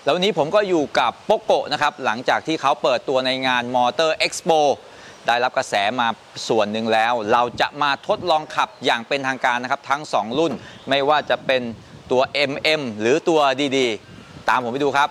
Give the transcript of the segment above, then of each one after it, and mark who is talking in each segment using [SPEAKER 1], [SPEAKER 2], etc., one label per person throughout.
[SPEAKER 1] แล้ววันนี้ผมก็อยู่กับโปโกะนะครับหลังจากที่เขาเปิดตัวในงาน Motor Expo ได้รับกระแสมาส่วนหนึ่งแล้วเราจะมาทดลองขับอย่างเป็นทางการนะครับทั้ง2รุ่นไม่ว่าจะเป็นตัว MM หรือตัว DD ตามผมไปดูครับ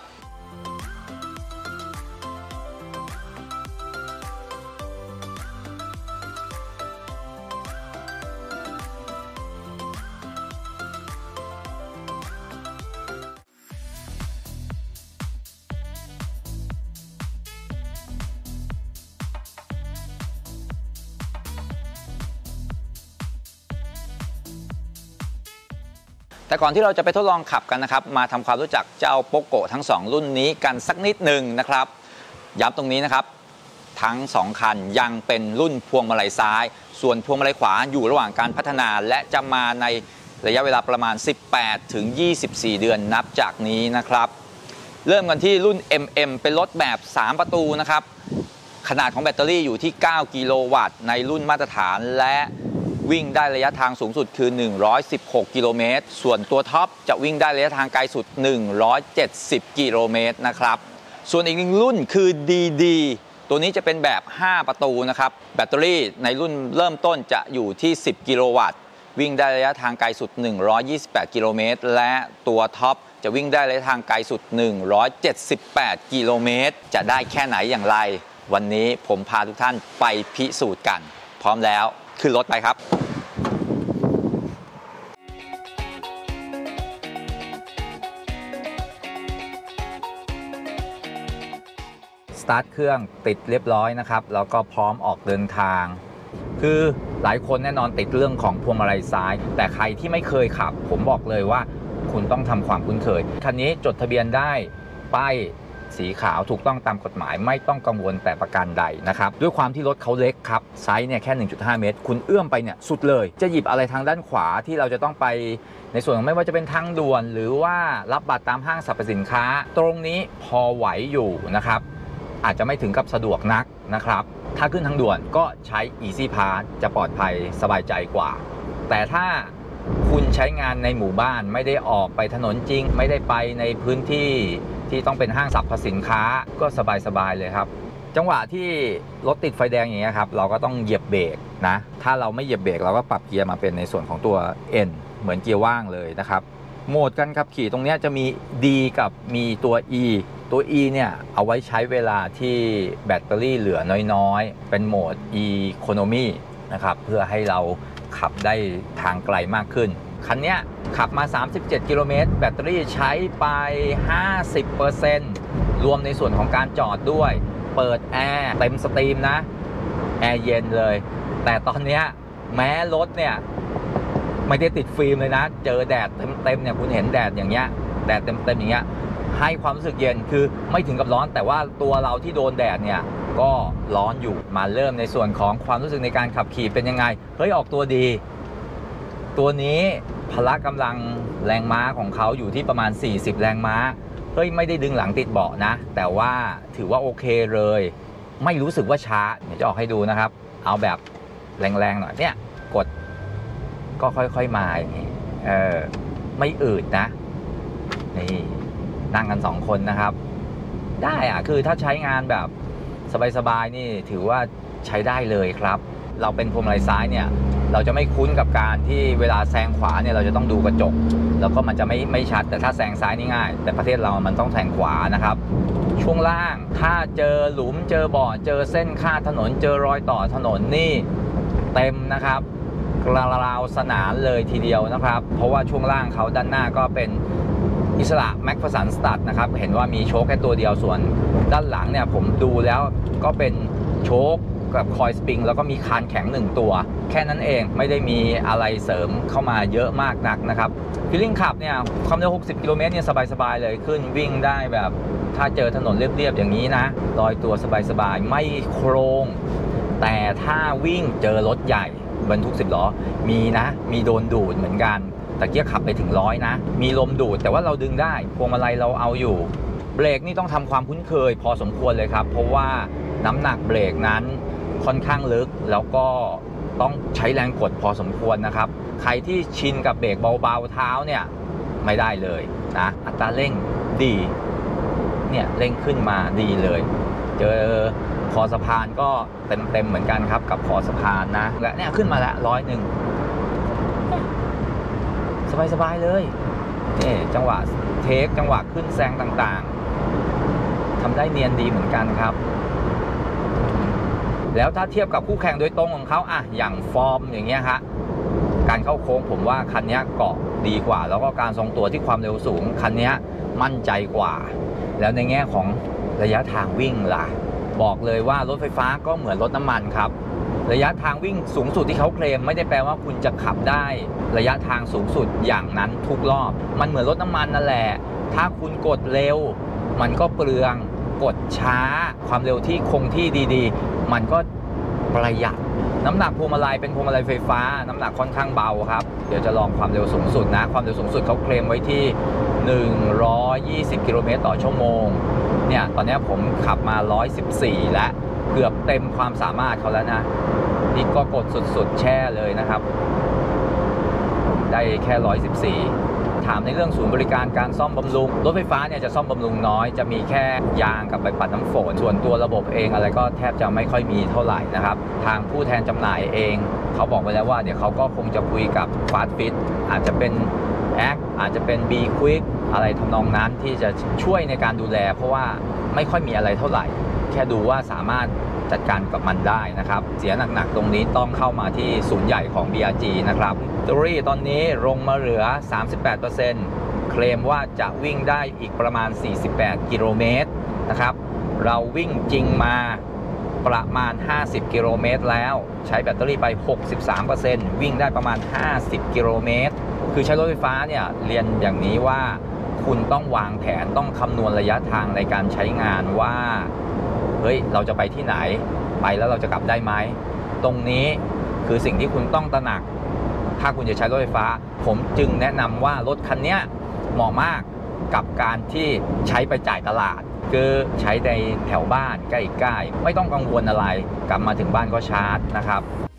[SPEAKER 1] แต่ก่อนที่เราจะไปทดลองขับกันนะครับมาทำความรู้จักเจ้าโปโกะทั้ง2รุ่นนี้กันสักนิดหนึ่งนะครับย้ำตรงนี้นะครับทั้ง2คันยังเป็นรุ่นพวงมาลัยซ้ายส่วนพวงมาลัยขวาอยู่ระหว่างการพัฒนาและจะมาในระยะเวลาประมาณ18 ถึง 24 เดือนนับจากนี้นะครับเริ่มกันที่รุ่น MM เป็นรถแบบ3ประตูนะครับขนาดของแบตเตอรี่อยู่ที่9กิโลวัตต์ในรุ่นมาตรฐานและวิ่งได้ระยะทางสูงสุดคือ116กิโลเมตรส่วนตัวท็อปจะวิ่งได้ระยะทางไกลสุด170กิโลเมตรนะครับส่วนอีกหนึ่งรุ่นคือ DD ตัวนี้จะเป็นแบบ5ประตูนะครับแบตเตอรี่ในรุ่นเริ่มต้นจะอยู่ที่10กิโลวัตต์วิ่งได้ระยะทางไกลสุด128กิโลเมตรและตัวท็อปจะวิ่งได้ระยะทางไกลสุด178กิโลเมตรจะได้แค่ไหนอย่างไรวันนี้ผมพาทุกท่านไปพิสูจน์กันพร้อมแล้วขึ้นรถไปครับสตาร์ทเครื่องติดเรียบร้อยนะครับแล้วก็พร้อมออกเดินทางคือหลายคนแน่นอนติดเรื่องของพวงมาลัยซ้ายแต่ใครที่ไม่เคยขับผมบอกเลยว่าคุณต้องทำความคุ้นเคยคันนี้จดทะเบียนได้ป้ายสีขาวถูกต้องตามกฎหมายไม่ต้องกังวลแต่ประการใดนะครับด้วยความที่รถเขาเล็กครับไซส์เนี่ยแค่ 1.5 เมตรคุณเอื้อมไปเนี่ยสุดเลยจะหยิบอะไรทางด้านขวาที่เราจะต้องไปในส่วนของไม่ว่าจะเป็นทางด่วนหรือว่ารับบัตรตามห้างสรรพสินค้าตรงนี้พอไหวอยู่นะครับอาจจะไม่ถึงกับสะดวกนักนะครับถ้าขึ้นทางด่วนก็ใช้ Easy Pass จะปลอดภัยสบายใจกว่าแต่ถ้าคุณใช้งานในหมู่บ้านไม่ได้ออกไปถนนจริงไม่ได้ไปในพื้นที่ที่ต้องเป็นห้างสรรพสินค้าก็สบายๆเลยครับจังหวะที่รถติดไฟแดงอย่างเงี้ยครับเราก็ต้องเหยียบเบรกนะถ้าเราไม่เหยียบเบรกเราก็ปรับเกียร์มาเป็นในส่วนของตัว N เหมือนเกียร์ว่างเลยนะครับโหมดการขับขี่ตรงนี้จะมี D กับมีตัว E ตัว E เนี่ยเอาไว้ใช้เวลาที่แบตเตอรี่เหลือน้อยๆเป็นโหมด Economy นะครับเพื่อให้เราขับได้ทางไกลมากขึ้นคันนี้ขับมา37กิโลเมตรแบตเตอรี่ใช้ไป 50% รวมในส่วนของการจอดด้วยเปิดแอร์เต็มสตรีมนะแอร์เย็นเลยแต่ตอนนี้แม้รถเนี่ยไม่ได้ติดฟิล์มเลยนะเจอแดดเต็มๆเนี่ยคุณเห็นแดดอย่างเงี้ยแดดเต็มๆอย่างเงี้ยให้ความรู้สึกเย็นคือไม่ถึงกับร้อนแต่ว่าตัวเราที่โดนแดดเนี่ยก็ร้อนอยู่มาเริ่มในส่วนของความรู้สึกในการขับขี่เป็นยังไงเฮ้ยออกตัวดีตัวนี้พละกำลังแรงม้าของเขาอยู่ที่ประมาณ40แรงม้าเฮ้ยไม่ได้ดึงหลังติดเบาะนะแต่ว่าถือว่าโอเคเลยไม่รู้สึกว่าช้าเดี๋ยวจะออกให้ดูนะครับเอาแบบแรงๆหน่อยเนี่ยกดก็ค่อยๆมาอย่างนี้ไม่อืดนะนี่นั่งกัน2คนนะครับได้อะคือถ้าใช้งานแบบสบายๆนี่ถือว่าใช้ได้เลยครับเราเป็นพวงมาลัยซ้ายเนี่ยเราจะไม่คุ้นกับการที่เวลาแซงขวาเนี่ยเราจะต้องดูกระจกแล้วก็มันจะไม่ชัดแต่ถ้าแซงซ้ายนี่ง่ายแต่ประเทศเรามันต้องแซงขวานะครับช่วงล่างถ้าเจอหลุมเจอบ่อเจอเส้นคาดถนนเจอรอยต่อถนนนี่เต็มนะครับราวสนานเลยทีเดียวนะครับเพราะว่าช่วงล่างเขาด้านหน้าก็เป็นอิสระแม็กฟอร์สันสตัดนะครับเห็นว่ามีโชคแค่ตัวเดียวส่วนด้านหลังเนี่ยผมดูแล้วก็เป็นโชคกับคอยสปริงแล้วก็มีคานแข็ง1ตัวแค่นั้นเองไม่ได้มีอะไรเสริมเข้ามาเยอะมากนักนะครับฟีลลิ่งขับเนี่ยความเร็ว60กิโลเมตรเนี่ยสบายๆเลยขึ้นวิ่งได้แบบถ้าเจอถนนเรียบๆอย่างนี้นะลอยตัวสบายๆไม่โครงแต่ถ้าวิ่งเจอรถใหญ่บรรทุก10ล้อมีนะมีโดนดูดเหมือนกันแต่เกียร์ขับไปถึง100นะมีลมดูดแต่ว่าเราดึงได้พวงมาลัยเราเอาอยู่เบรกนี่ต้องทำความคุ้นเคยพอสมควรเลยครับเพราะว่าน้ำหนักเบรกนั้นค่อนข้างลึกแล้วก็ต้องใช้แรงกดพอสมควรนะครับใครที่ชินกับเบรกเบาๆเท้าเนี่ยไม่ได้เลยนะอัตราเร่งดีเนี่ยเร่งขึ้นมาดีเลยเจอคอสะพานก็เต็มเหมือนกันครับกับคอสะพานนะและเนี่ยขึ้นมาละ100สบายเลยนี่จังหวะเทคจังหวะขึ้นแซงต่างๆทำได้เนียนดีเหมือนกันครับแล้วถ้าเทียบกับคู่แข่งโดยตรงของเขาอะอย่างฟอร์มอย่างเงี้ยฮะการเข้าโค้งผมว่าคันนี้เกาะดีกว่าแล้วก็การทรงตัวที่ความเร็วสูงคันนี้มั่นใจกว่าแล้วในแง่ของระยะทางวิ่งล่ะบอกเลยว่ารถไฟฟ้าก็เหมือนรถน้ำมันครับระยะทางวิ่งสูงสุดที่เขาเคลมไม่ได้แปลว่าคุณจะขับได้ระยะทางสูงสุดอย่างนั้นทุกรอบมันเหมือนรถน้ำมันนั่นแหละถ้าคุณกดเร็วมันก็เปลืองกดช้าความเร็วที่คงที่ดีๆมันก็ประหยัดน้ำหนักพวงมาลัยเป็นพวงมาลัยไฟฟ้าน้ำหนักค่อนข้างเบาครับเดี๋ยวจะลองความเร็วสูงสุดนะความเร็วสูงสุดเขาเคลมไว้ที่120 กิโลเมตรต่อชั่วโมงเนี่ยตอนนี้ผมขับมา114และเกือบเต็มความสามารถเขาแล้วนะนี่ก็กดสุดๆแช่เลยนะครับได้แค่114ถามในเรื่องศูนย์บริการการซ่อมบำรุงรถไฟฟ้าเนี่ยจะซ่อมบำรุงน้อยจะมีแค่ยางกับใบปัดน้ำฝนส่วนตัวระบบเองอะไรก็แทบจะไม่ค่อยมีเท่าไหร่นะครับทางผู้แทนจำหน่ายเองเขาบอกไว้แล้วว่าเดี๋ยวเขาก็คงจะคุยกับ Fast Fit อาจจะเป็น Act อาจจะเป็น B Quick อะไรทำนองนั้นที่จะช่วยในการดูแลเพราะว่าไม่ค่อยมีอะไรเท่าไหร่แค่ดูว่าสามารถจัดการกับมันได้นะครับเสียหนักๆตรงนี้ต้องเข้ามาที่ศูนย์ใหญ่ของ BRG นะครับแบตเตอรี่ตอนนี้ลงมาเหลือ 38% เคลมว่าจะวิ่งได้อีกประมาณ48กิโลเมตรนะครับเราวิ่งจริงมาประมาณ50กิโลเมตรแล้วใช้แบตเตอรี่ไป 63% วิ่งได้ประมาณ50กิโลเมตรคือใช้รถไฟฟ้าเนี่ยเรียนอย่างนี้ว่าคุณต้องวางแผนต้องคำนวณระยะทางในการใช้งานว่าเฮ้ยเราจะไปที่ไหนไปแล้วเราจะกลับได้ไหมตรงนี้คือสิ่งที่คุณต้องตระหนักถ้าคุณจะใช้รถไฟฟ้าผมจึงแนะนำว่ารถคันนี้เหมาะมากกับการที่ใช้ไปจ่ายตลาดคือใช้ในแถวบ้านใกล้ๆไม่ต้องกังวลอะไรกลับมาถึงบ้านก็ชาร์จนะครับ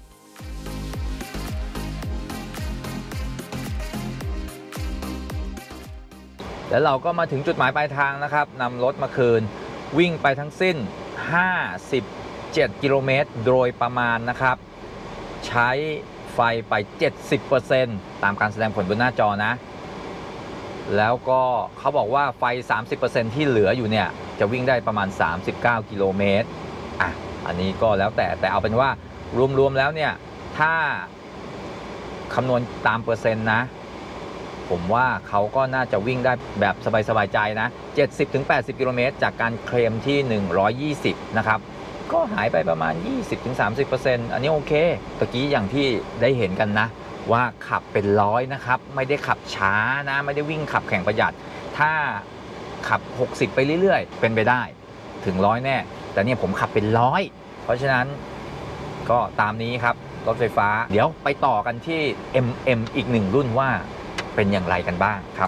[SPEAKER 1] แล้วเราก็มาถึงจุดหมายปลายทางนะครับนำรถมาคืนวิ่งไปทั้งสิ้น57กิโลเมตรโดยประมาณนะครับใช้ไฟไป 70% ตามการแสดงผลบนหน้าจอนะแล้วก็เขาบอกว่าไฟ 30% ที่เหลืออยู่เนี่ยจะวิ่งได้ประมาณ39กิโลเมตรอันนี้ก็แล้วแต่เอาเป็นว่ารวมๆแล้วเนี่ยถ้าคำนวณตามเปอร์เซ็นต์นะผมว่าเขาก็น่าจะวิ่งได้แบบสบายๆใจนะ 70-80 กิโลเมตรจากการเคลมที่120นะครับก็หายไปประมาณ 20-30% อันนี้โอเคตะกี้อย่างที่ได้เห็นกันนะว่าขับเป็น100นะครับไม่ได้ขับช้านะไม่ได้วิ่งขับแข่งประหยัดถ้าขับ60ไปเรื่อยๆเป็นไปได้ถึง100แน่แต่เนี่ยผมขับเป็น100เพราะฉะนั้นก็ตามนี้ครับรถไฟฟ้าเดี๋ยวไปต่อกันที่ MM อีก1รุ่นว่าเป็นอย่างไรกันบ้างครับ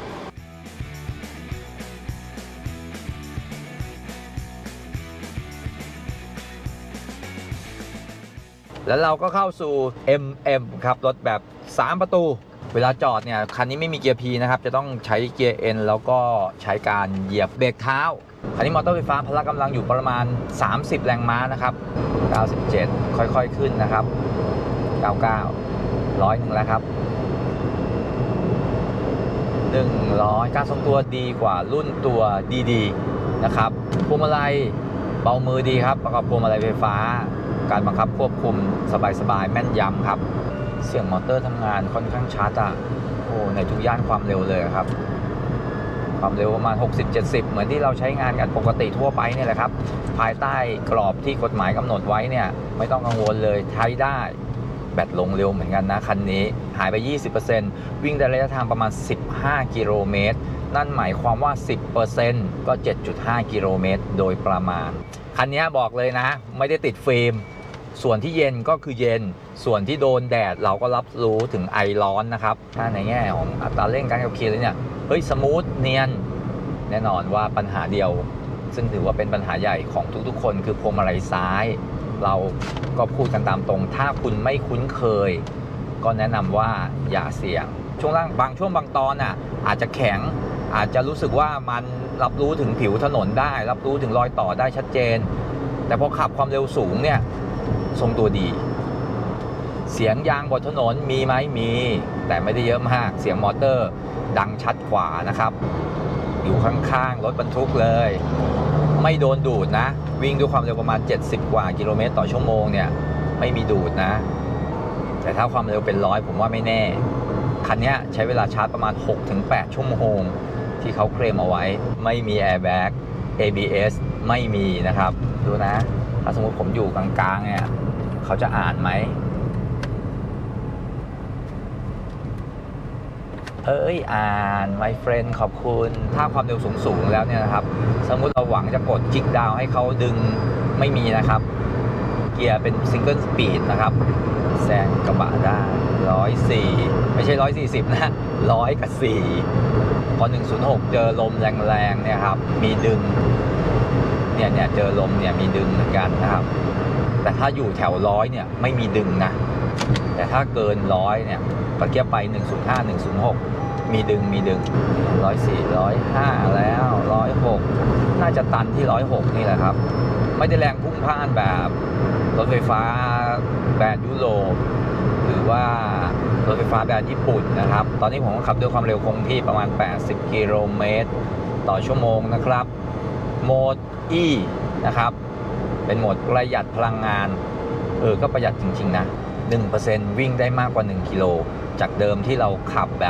[SPEAKER 1] แล้วเราก็เข้าสู่ MM ครับรถแบบ3ประตูเวลาจอดเนี่ยคันนี้ไม่มีเกียร์ P นะครับจะต้องใช้เกียร์ N แล้วก็ใช้การเหยียบเบรกเท้าคันนี้มอเตอร์ไฟฟ้าพละกำลังอยู่ประมาณ30แรงม้านะครับ97ค่อยๆขึ้นนะครับ99 100แล้วครับ100การทรงตัวดีกว่ารุ่นตัวดีๆนะครับพวงมาลัยเบามือดีครับประกอบพวงมาลัยไฟฟ้าการบังคับควบคุมสบายๆแม่นยำครับเสียงมอเตอร์ทำงานค่อนข้างชัดในทุกย่านความเร็วเลยครับความเร็วประมาณ 60-70 เหมือนที่เราใช้งานกันปกติทั่วไปเนี่ยแหละครับภายใต้กรอบที่กฎหมายกำหนดไว้เนี่ยไม่ต้องกังวลเลยใช้ได้แบตลงเร็วเหมือนกันนะคันนี้หายไป 20% วิ่งได้ระยะทางประมาณ15กิโลเมตรนั่นหมายความว่า 10% ก็ 7.5 กิโลเมตรโดยประมาณคันนี้บอกเลยนะไม่ได้ติดฟิล์มส่วนที่เย็นก็คือเย็นส่วนที่โดนแดดเราก็รับรู้ถึงไอร้อนนะครับถ้าในแง่ของอัตราเร่งการขับขี่เลยเนี่ยเฮ้ยสมูทเนียนแน่นอนว่าปัญหาเดียวซึ่งถือว่าเป็นปัญหาใหญ่ของทุกๆคนคือพวงมาลัยซ้ายเราก็พูดกันตามตรงถ้าคุณไม่คุ้นเคยก็แนะนำว่าอย่าเสี่ยงช่วงล่างบางช่วงบางตอนอาจจะแข็งอาจจะรู้สึกว่ามันรับรู้ถึงผิวถนนได้รับรู้ถึงรอยต่อได้ชัดเจนแต่พอขับความเร็วสูงเนี่ยทรงตัวดีเสียงยางบนถนนมีไหมมีแต่ไม่ได้เยอะมากเสียงมอเตอร์ดังชัดกว่านะครับอยู่ข้างๆรถบรรทุกเลยไม่โดนดูดนะวิ่งด้วยความเร็วประมาณ70กว่ากิโลเมตรต่อชั่วโมงเนี่ยไม่มีดูดนะแต่ถ้าความเร็วเป็น100ผมว่าไม่แน่คันนี้ใช้เวลาชาร์จประมาณ 6-8 ชั่วโมงที่เขาเคลมเอาไว้ไม่มีแอร์แบ็ก ABS ไม่มีนะครับดูนะถ้าสมมติผมอยู่กลางๆเนี่ยเขาจะอ่านไหมอ่าน my friend ขอบคุณถ้าความเร็วสูงแล้วเนี่ยนะครับสมมุติเราหวังจะกดคิกดาวน์ให้เขาดึงไม่มีนะครับเกียร์เป็นซิงเกิลสปีดนะครับแซงกระบะได้104ไม่ใช่140นะ100กับ4พอ106เจอลมแรงๆเนี่ยครับมีดึงเนี่ยเจอลมเนี่ยมีดึงเหมือนกันนะครับแต่ถ้าอยู่แถว100เนี่ยไม่มีดึงนะแต่ถ้าเกิน100เนี่ยตะเกียบไป105 106มีดึง104 105แล้ว106น่าจะตันที่106นี่แหละครับไม่ได้แรงพุ่งพ่านแบบรถไฟฟ้าแบรนด์ยุโรปหรือว่ารถไฟฟ้าแบรนด์ญี่ปุ่นนะครับตอนนี้ผมขับด้วยความเร็วคงที่ประมาณ80กิโลเมตรต่อชั่วโมงนะครับโหมด E นะครับเป็นโหมดประหยัดพลังงานก็ประหยัดจริงๆนะ 1% วิ่งได้มากกว่า1กิโลจากเดิมที่เราขับแบบ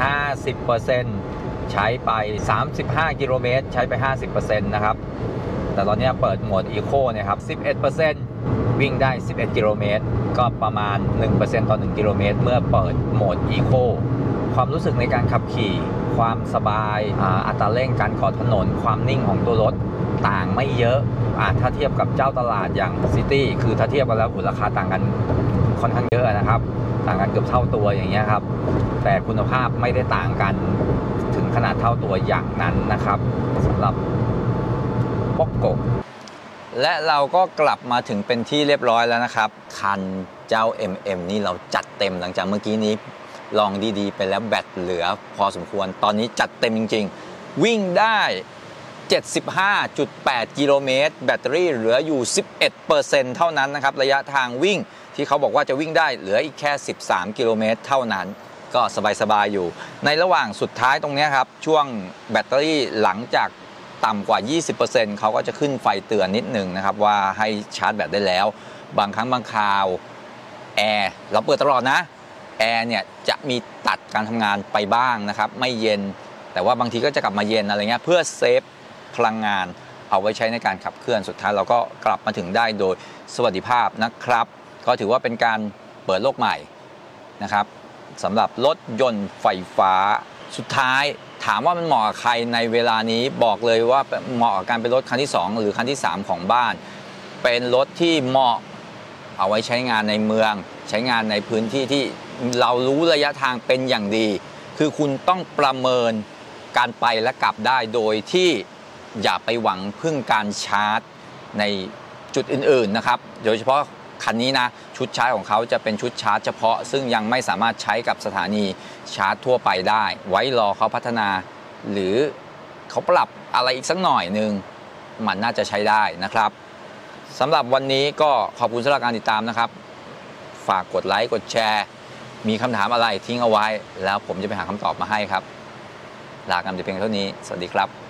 [SPEAKER 1] 50% ใช้ไป35กิโลเมตรใช้ไป 50% นะครับแต่ตอนนี้เปิดโหมด Eco เนี่ยครับ 11% วิ่งได้11กิโลเมตรก็ประมาณ 1% ต่อ1กิโลเมตรเมื่อเปิดโหมด Eco ความรู้สึกในการขับขี่ความสบายอัตราเร่งการขอถนนความนิ่งของตัวรถต่างไม่เยอะถ้าเทียบกับเจ้าตลาดอย่าง City คือถ้าเทียบกันแล้วราคาต่างกันค่อนข้างเยอะนะครับต่างกันเกือบเท่าตัวอย่างเงี้ยครับแต่คุณภาพไม่ได้ต่างกันถึงขนาดเท่าตัวอย่างนั้นนะครับสำหรับป๊อกโกและเราก็กลับมาถึงเป็นที่เรียบร้อยแล้วนะครับคันเจ้า MM นี่เราจัดเต็มหลังจากเมื่อกี้นี้ลองดีๆไปแล้วแบตเหลือพอสมควรตอนนี้จัดเต็มจริงๆวิ่งได้ 75.8 กิโลเมตรแบตเตอรี่เหลืออยู่ 11% เท่านั้นนะครับระยะทางวิ่งที่เขาบอกว่าจะวิ่งได้เหลืออีกแค่13กิโลเมตรเท่านั้นก็สบายๆอยู่ในระหว่างสุดท้ายตรงนี้ครับช่วงแบตเตอรี่หลังจากต่ำกว่า 20% เขาก็จะขึ้นไฟเตือนนิดนึงนะครับว่าให้ชาร์จแบตได้แล้วบางครั้งบางคราวแอร์เราเปิดตลอดนะแอร์เนี่ยจะมีตัดการทำงานไปบ้างนะครับไม่เย็นแต่ว่าบางทีก็จะกลับมาเย็นอะไรเงี้ยเพื่อเซฟพลังงานเอาไว้ใช้ในการขับเคลื่อนสุดท้ายเราก็กลับมาถึงได้โดยสวัสดิภาพนะครับก็ถือว่าเป็นการเปิดโลกใหม่นะครับสำหรับรถยนต์ไฟฟ้าสุดท้ายถามว่ามันเหมาะกับใครในเวลานี้บอกเลยว่าเหมาะกับการเป็นรถคันที่2หรือคันที่3ของบ้านเป็นรถที่เหมาะเอาไว้ใช้งานในเมืองใช้งานในพื้นที่ที่เรารู้ระยะทางเป็นอย่างดีคือคุณต้องประเมินการไปและกลับได้โดยที่อย่าไปหวังพึ่งการชาร์จในจุดอื่นๆนะครับโดยเฉพาะคันนี้นะชุดชาร์จของเขาจะเป็นชุดชาร์จเฉพาะซึ่งยังไม่สามารถใช้กับสถานีชาร์จทั่วไปได้ไว้รอเขาพัฒนาหรือเขาปรับอะไรอีกสักหน่อยนึงมันน่าจะใช้ได้นะครับสำหรับวันนี้ก็ขอบคุณสำหรับการติดตามนะครับฝากกดไลค์กดแชร์มีคำถามอะไรทิ้งเอาไว้แล้วผมจะไปหาคำตอบมาให้ครับลากันแต่เพียงเท่านี้สวัสดีครับ